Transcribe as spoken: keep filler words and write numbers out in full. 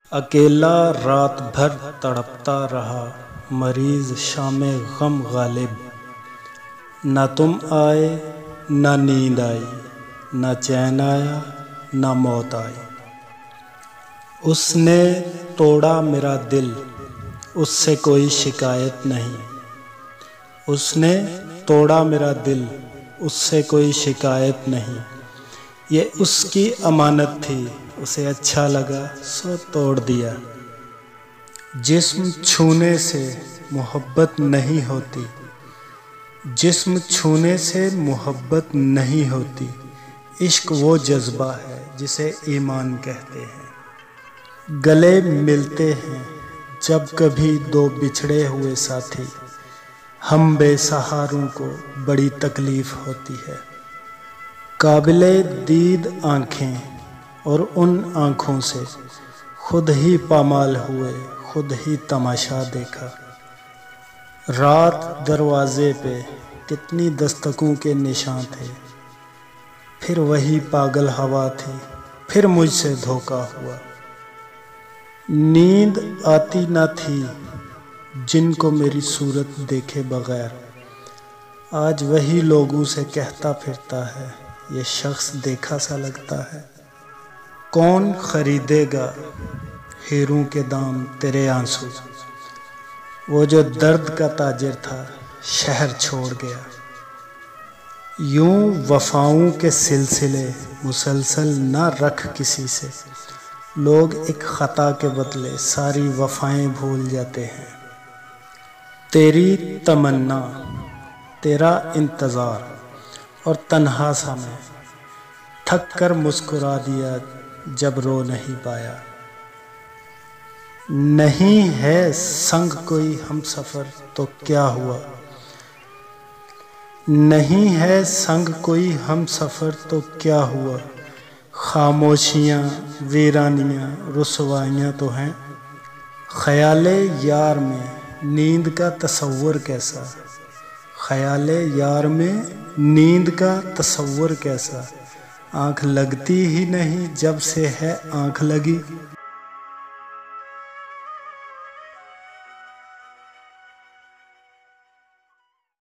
اکیلا رات بھر تڑپتا رہا مریض شام غم غالب، نہ تم آئے نہ نیند آئی، نہ چین آیا نہ موت آئی۔ اس نے توڑا میرا دل، اس سے کوئی شکایت نہیں۔ اس نے توڑا میرا دل، اس سے کوئی شکایت نہیں۔ یہ اس کی امانت تھی، اسے اچھا لگا سو توڑ دیا۔ جسم چھونے سے محبت نہیں ہوتی، جسم چھونے سے محبت نہیں ہوتی۔ عشق وہ جذبہ ہے جسے ایمان کہتے ہیں۔ گلے ملتے ہیں جب کبھی دو بچھڑے ہوئے ساتھی، ہم بے سہاروں کو بڑی تکلیف ہوتی ہے۔ قابل دید آنکھیں اور ان آنکھوں سے خود ہی پامال ہوئے، خود ہی تماشا دیکھا۔ رات دروازے پہ کتنی دستکوں کے نشاں تھے، پھر وہی پاگل ہوا تھی، پھر مجھ سے دھوکا ہوا۔ نیند آتی نہ تھی جن کو میری صورت دیکھے بغیر، آج وہی لوگوں سے کہتا پھرتا ہے یہ شخص دیکھا سا لگتا ہے۔ کون خریدے گا ہیروں کے دام تیرے آنسو، وہ جو درد کا تاجر تھا شہر چھوڑ گیا۔ یوں وفاؤں کے سلسلے مسلسل نہ رکھ کسی سے، لوگ ایک خطا کے بدلے ساری وفائیں بھول جاتے ہیں۔ تیری تمنا، تیرا انتظار اور تنہا سا میں، تھک کر مسکرا دیا جب رو نہیں پایا۔ نہیں ہے سنگ کوئی ہم سفر تو کیا ہوا، نہیں ہے سنگ کوئی ہم سفر تو کیا ہوا۔ خاموشیاں، ویرانیاں، رسوائیاں تو ہیں۔ خیال یار میں نیند کا تصور کیسا، خیال یار میں نیند کا تصور کیسا۔ آنکھ لگتی ہی نہیں جب سے ہے آنکھ لگی،